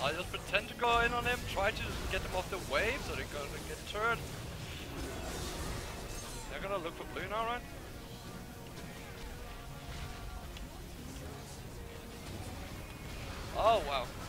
I'll just pretend to go in on him, try to get them off the wave so they're gonna get turned. They're gonna look for blue now, right? Oh wow.